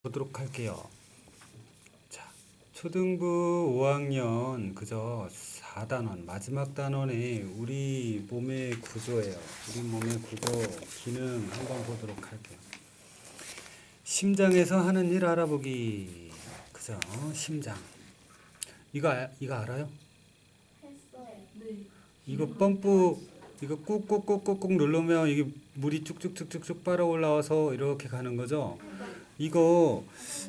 보도록 할게요. 자, 초등부 5학년 그저 4단원 마지막 단원의 우리 몸의 구조예요. 우리 몸의 구조 기능 한번 보도록 할게요. 심장에서 하는 일 알아보기. 그죠? 심장. 이거 알아요? 했어요. 네. 이거 펌프 이거 꾹꾹꾹꾹꾹 누르면 이게 물이 쭉쭉쭉쭉쭉 빨아 올라와서 이렇게 가는 거죠. 이거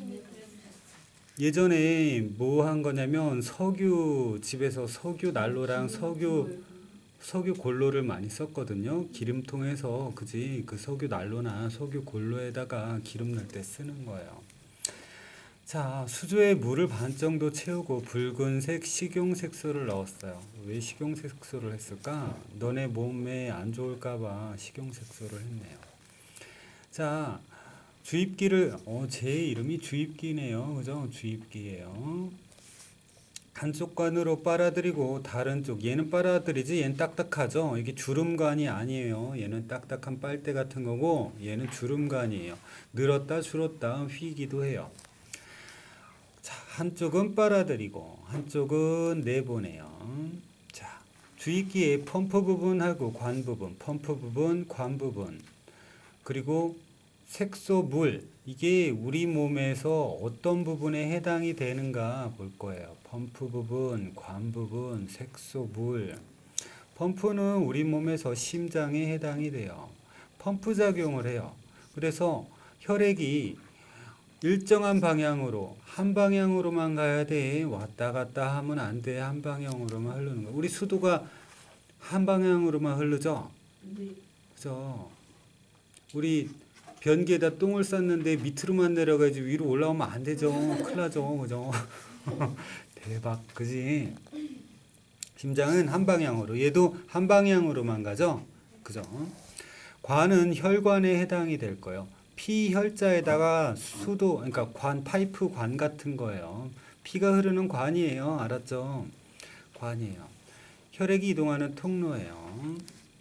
예전에 뭐 한 거냐면 집에서 석유 난로랑 석유 골로를 많이 썼거든요. 기름통에서 그지 그 석유 난로나 석유 골로에다가 기름 넣을 때 쓰는 거예요. 자, 수조에 물을 반 정도 채우고 붉은색 식용색소를 넣었어요. 왜 식용색소를 했을까? 너네 몸에 안 좋을까봐 식용색소를 했네요. 자, 주입기를 제 이름이 주입기네요. 그죠? 주입기예요. 한쪽 관으로 빨아들이고 다른 쪽 얘는 빨아들이지 얘는 딱딱하죠. 이게 주름관이 아니에요. 얘는 딱딱한 빨대 같은 거고 얘는 주름관이에요. 늘었다 줄었다 휘기도 해요. 자, 한쪽은 빨아들이고 한쪽은 내보내요. 자, 주입기의 펌프 부분하고 관 부분, 펌프 부분, 관 부분, 그리고 색소, 물, 이게 우리 몸에서 어떤 부분에 해당이 되는가 볼 거예요. 펌프 부분, 관 부분, 색소, 물. 펌프는 우리 몸에서 심장에 해당이 돼요. 펌프 작용을 해요. 그래서 혈액이 일정한 방향으로 한 방향으로만 가야 돼. 왔다 갔다 하면 안 돼. 한 방향으로만 흐르는 거. 우리 수도가 한 방향으로만 흐르죠. 네. 그죠? 우리 변기에다 똥을 쌌는데 밑으로만 내려가지 위로 올라오면 안 되죠. 큰일 나죠. 그죠? 대박. 그지? 심장은 한 방향으로. 얘도 한 방향으로만 가죠. 그죠? 관은 혈관에 해당이 될 거예요. 피혈자에다가 수도, 그러니까 파이프 관 같은 거예요. 피가 흐르는 관이에요. 알았죠? 관이에요. 혈액이 이동하는 통로예요.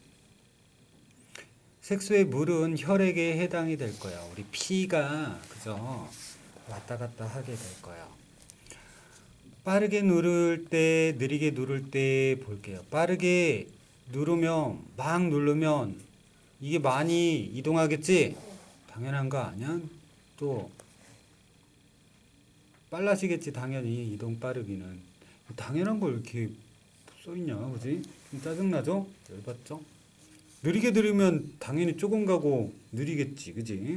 색소의 물은 혈액에 해당이 될 거예요. 우리 피가 그죠? 왔다 갔다 하게 될 거예요. 빠르게 누를 때, 느리게 누를 때 볼게요. 빠르게 막 누르면 이게 많이 이동하겠지? 당연한 거 아니야? 또 빨라지겠지 당연히 이동 빠르기는. 당연한 걸 이렇게 써있냐 그지? 좀 짜증나죠? 열받죠? 느리게 누르면 당연히 조금 가고 느리겠지 그지?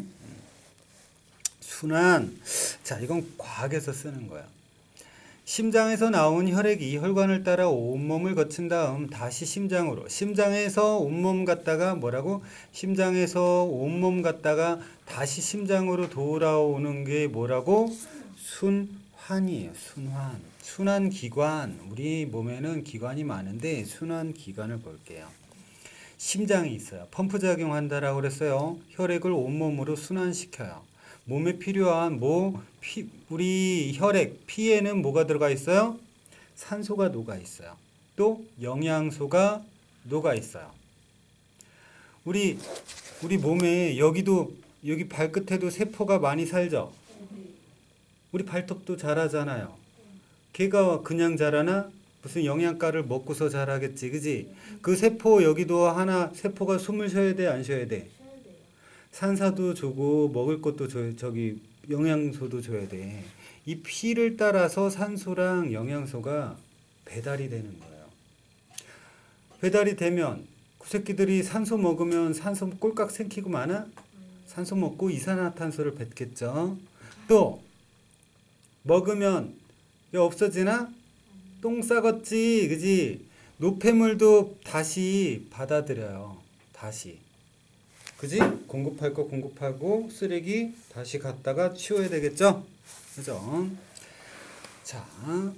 순환. 자, 이건 과학에서 쓰는 거야. 심장에서 나온 혈액이 혈관을 따라 온몸을 거친 다음 다시 심장에서 온몸 갔다가 뭐라고? 심장에서 온몸 갔다가 다시 심장으로 돌아오는 게 뭐라고? 순환이에요. 순환. 순환기관. 우리 몸에는 기관이 많은데 순환기관을 볼게요. 심장이 있어요. 펌프 작용한다라고 그랬어요. 혈액을 온몸으로 순환시켜요. 몸에 필요한 우리 혈액, 피에는 뭐가 들어가 있어요? 산소가 녹아 있어요. 또 영양소가 녹아 있어요. 우리 몸에 여기 발끝에도 세포가 많이 살죠? 우리 발톱도 자라잖아요. 걔가 그냥 자라나? 무슨 영양가를 먹고서 자라겠지, 그지? 그 세포 여기도 하나 세포가 숨을 쉬어야 돼, 안 쉬어야 돼? 산소도 주고 먹을 것도 저기 영양소도 줘야 돼. 이 피를 따라서 산소랑 영양소가 배달이 되는 거예요. 배달이 되면 그 새끼들이 산소 먹으면 산소 꼴깍 생기고 많아? 산소 먹고 이산화탄소를 뱉겠죠. 또 먹으면 이게 없어지나? 똥 싸겠지, 그지? 노폐물도 다시 받아들여요. 다시. 그지? 공급할 거 공급하고 쓰레기 다시 갖다가 치워야 되겠죠? 그죠? 자,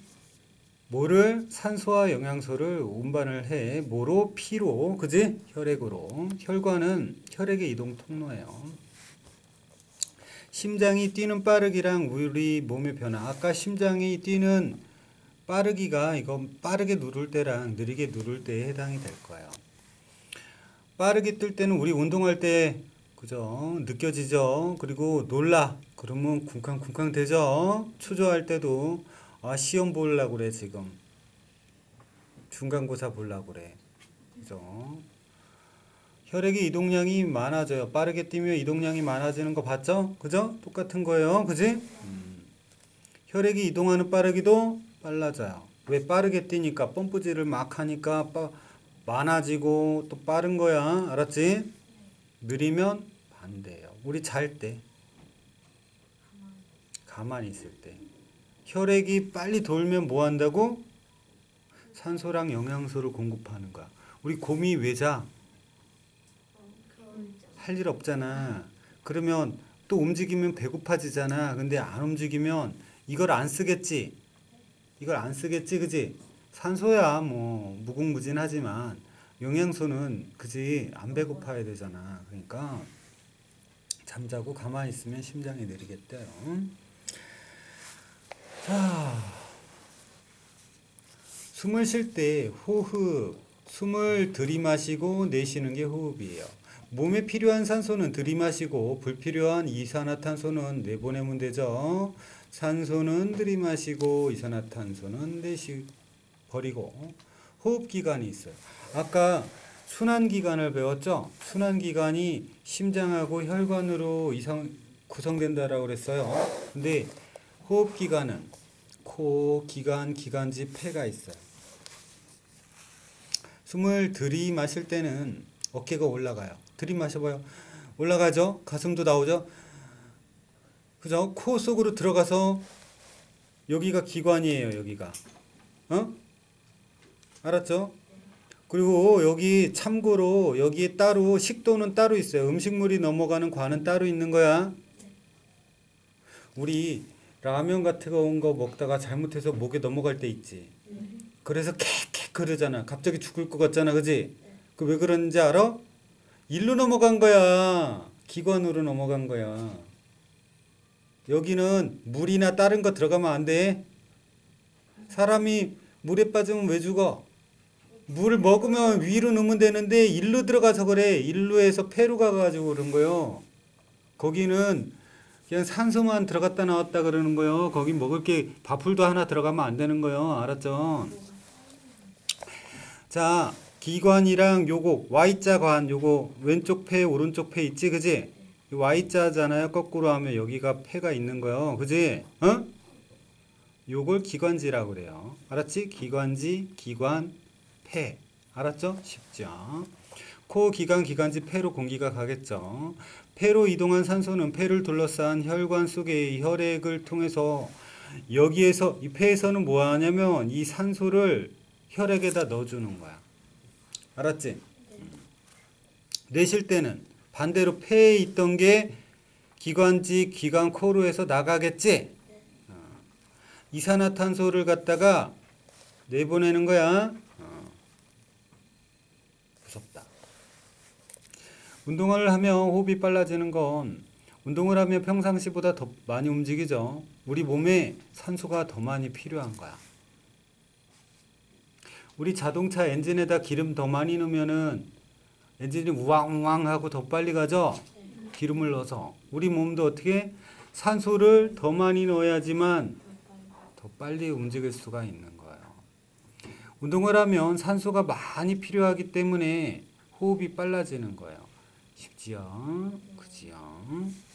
산소와 영양소를 운반을 해. 뭐로? 피로. 그지? 혈액으로. 혈관은 혈액의 이동 통로예요. 심장이 뛰는 빠르기랑 우리 몸의 변화. 아까 심장이 뛰는 빠르기가 이건 빠르게 누를 때랑 느리게 누를 때에 해당이 될 거예요. 빠르게 뛸 때는 우리 운동할 때 그죠? 느껴지죠? 그리고 그러면 쿵쾅쿵쾅 되죠? 초조할 때도 시험 보려고 그래 지금. 중간고사 보려고 그래. 그죠? 혈액의 이동량이 많아져요. 빠르게 뛰면 이동량이 많아지는 거 봤죠? 그죠? 똑같은 거예요. 그지? 혈액이 이동하는 빠르기도 빨라져요. 왜 빠르게 뛰니까 펌프질을 막 하니까 많아지고 또 빠른 거야. 알았지? 느리면 반대예요. 우리 잘 때, 가만히 있을 때. 혈액이 빨리 돌면 뭐 한다고? 산소랑 영양소를 공급하는 거야. 우리 곰이 왜 자? 할 일 없잖아. 그러면 또 움직이면 배고파지잖아. 근데 안 움직이면 이걸 안 쓰겠지? 이걸 안 쓰겠지, 그지? 산소야, 뭐, 무궁무진하지만, 영양소는, 그지? 안 배고파야 되잖아. 그러니까, 잠자고 가만히 있으면 심장이 느리겠대요. 자, 숨을 쉴 때 호흡, 숨을 들이마시고 내쉬는 게 호흡이에요. 몸에 필요한 산소는 들이마시고 불필요한 이산화탄소는 내보내면 되죠. 산소는 들이마시고 이산화탄소는 버리고. 호흡기관이 있어요. 아까 순환기관을 배웠죠? 순환기관이 심장하고 혈관으로 구성된다라고 그랬어요. 근데 호흡기관은 코, 기관, 기관지, 폐가 있어요. 숨을 들이마실 때는 어깨가 올라가요. 들이마셔봐요. 올라가죠? 가슴도 나오죠? 그죠? 코 속으로 들어가서 여기가 기관이에요. 여기가. 알았죠? 그리고 여기 참고로 여기에 따로 식도는 따로 있어요. 음식물이 넘어가는 관은 따로 있는 거야. 우리 라면 같은 거 먹다가 잘못해서 목에 넘어갈 때 있지. 그래서 캑캑 그러잖아. 갑자기 죽을 것 같잖아. 그지? 그 왜 그런지 알아? 일로 넘어간 거야. 기관으로 넘어간 거야. 여기는 물이나 다른 거 들어가면 안 돼. 사람이 물에 빠지면 왜 죽어? 물을 먹으면 위로 넣으면 되는데 일로 들어가서 그래. 일로에서 폐로 가가지고 그런 거요. 거기는 그냥 산소만 들어갔다 나왔다 그러는 거요. 거기 먹을 게 밥풀도 하나 들어가면 안 되는 거요. 알았죠? 자, 기관이랑 요거 Y자 관 요거 왼쪽 폐 오른쪽 폐 있지 그지? Y자잖아요. 거꾸로 하면 여기가 폐가 있는 거요. 그지? 요걸 기관지라고 그래요. 알았지? 기관지, 기관, 폐. 알았죠? 쉽죠? 코, 기관, 기관지, 폐로 공기가 가겠죠. 폐로 이동한 산소는 폐를 둘러싼 혈관 속의 혈액을 통해서 여기에서 이 폐에서는 뭐 하냐면 이 산소를 혈액에다 넣어주는 거야. 알았지? 내쉴 때는 반대로 폐에 있던 게 기관지, 기관, 코로 해서 나가겠지? 이산화탄소를 갖다가 내보내는 거야. 무섭다. 운동을 하면 호흡이 빨라지는 건 운동을 하면 평상시보다 더 많이 움직이죠. 우리 몸에 산소가 더 많이 필요한 거야. 우리 자동차 엔진에다 기름 더 많이 넣으면은 엔진이 우왕우왕 하고 더 빨리 가죠? 기름을 넣어서. 우리 몸도 어떻게 산소를 더 많이 넣어야지만 더 빨리 움직일 수가 있는 거예요. 운동을 하면 산소가 많이 필요하기 때문에 호흡이 빨라지는 거예요. 쉽지요? 그지요?